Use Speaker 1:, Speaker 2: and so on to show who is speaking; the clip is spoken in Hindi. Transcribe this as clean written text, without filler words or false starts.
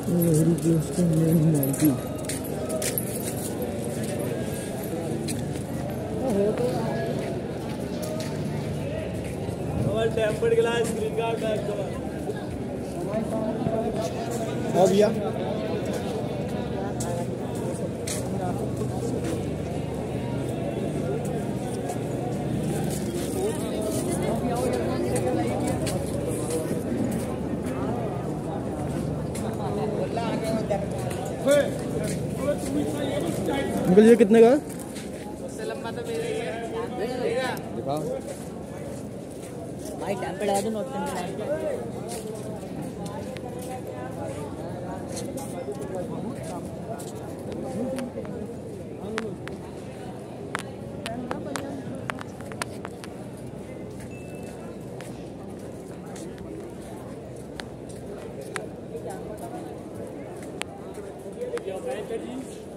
Speaker 1: नेहरू की उसके मेन मूर्ति
Speaker 2: tempered glass green card back cover
Speaker 1: हो गया। अंकल ये कितने का है?
Speaker 2: उससे लंबा तो मेरा ही है।
Speaker 1: दिखाओ
Speaker 3: भाई टाइम पे लगा दो नोट करने
Speaker 2: Your bank